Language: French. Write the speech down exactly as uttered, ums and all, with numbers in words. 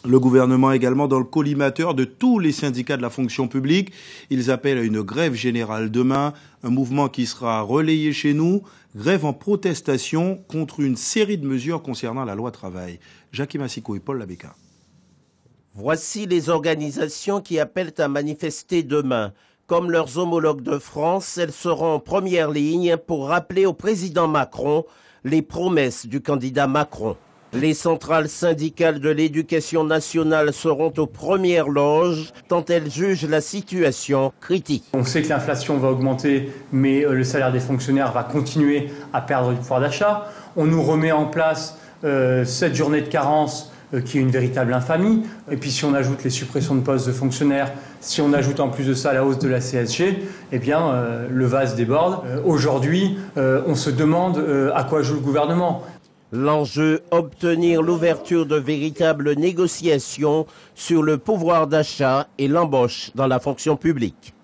Le gouvernement est également dans le collimateur de tous les syndicats de la fonction publique. Ils appellent à une grève générale demain, un mouvement qui sera relayé chez nous. Grève en protestation contre une série de mesures concernant la loi travail. Jackie Massicot et Paul Labeka. Voici les organisations qui appellent à manifester demain. Comme leurs homologues de France, elles seront en première ligne pour rappeler au président Macron les promesses du candidat Macron. Les centrales syndicales de l'éducation nationale seront aux premières loges tant elles jugent la situation critique. On sait que l'inflation va augmenter, mais le salaire des fonctionnaires va continuer à perdre du pouvoir d'achat. On nous remet en place euh, cette journée de carence euh, qui est une véritable infamie. Et puis si on ajoute les suppressions de postes de fonctionnaires, si on ajoute en plus de ça la hausse de la C S G, eh bien euh, le vase déborde. Euh, Aujourd'hui, euh, on se demande euh, à quoi joue le gouvernement. L'enjeu, obtenir l'ouverture de véritables négociations sur le pouvoir d'achat et l'embauche dans la fonction publique.